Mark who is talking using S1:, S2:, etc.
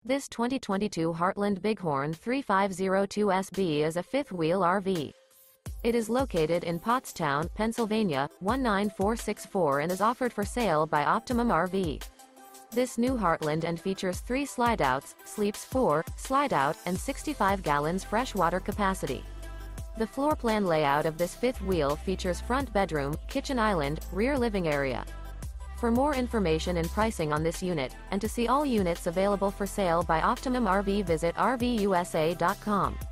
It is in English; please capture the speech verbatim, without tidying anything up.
S1: This twenty twenty-two Heartland Bighorn thirty-five oh two S B is a fifth-wheel R V. It is located in Pottstown, Pennsylvania, one nine four six four and is offered for sale by Optimum R V. This new Heartland and features three slideouts, sleeps four, slideout, and sixty-five gallons freshwater capacity. The floor plan layout of this fifth wheel features front bedroom, kitchen island, rear living area. For more information and pricing on this unit, and to see all units available for sale by Optimum R V, visit R V U S A dot com.